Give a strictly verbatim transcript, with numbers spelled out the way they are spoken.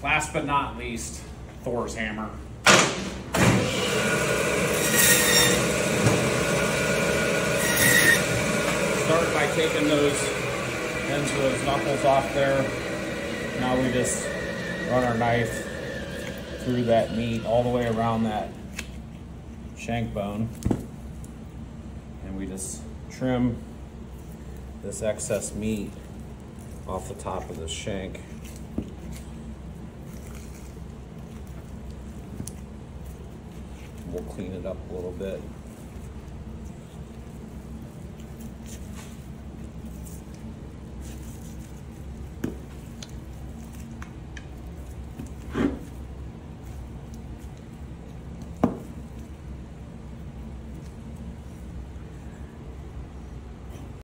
last but not least, Thor's hammer. Start by taking those ends of those knuckles off there. Now we just run our knife through that meat all the way around that shank bone, and we just trim this excess meat off the top of the shank. We'll clean it up a little bit.